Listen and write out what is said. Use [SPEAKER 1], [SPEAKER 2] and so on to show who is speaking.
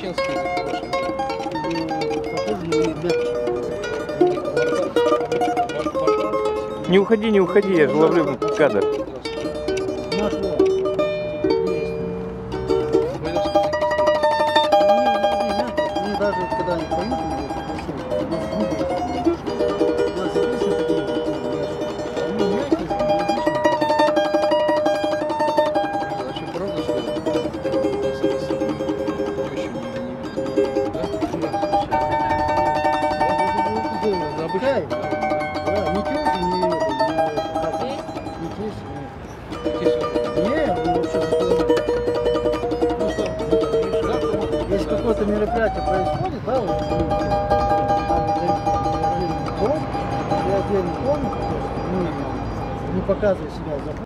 [SPEAKER 1] чеченский язык больше?
[SPEAKER 2] Похоже, но и мягче.
[SPEAKER 3] Не уходи, не уходи, я же ловлю кадр.
[SPEAKER 2] Наш вот. Они даже когда они поют, у нас записаны такие, они мягкие,
[SPEAKER 1] Вообще правда, что
[SPEAKER 2] Кай, да, не тёща, не вообще ну что, если какое-то мероприятие происходит, да, вот, там отдельный дом, и отдельный комнату, не показывая себя за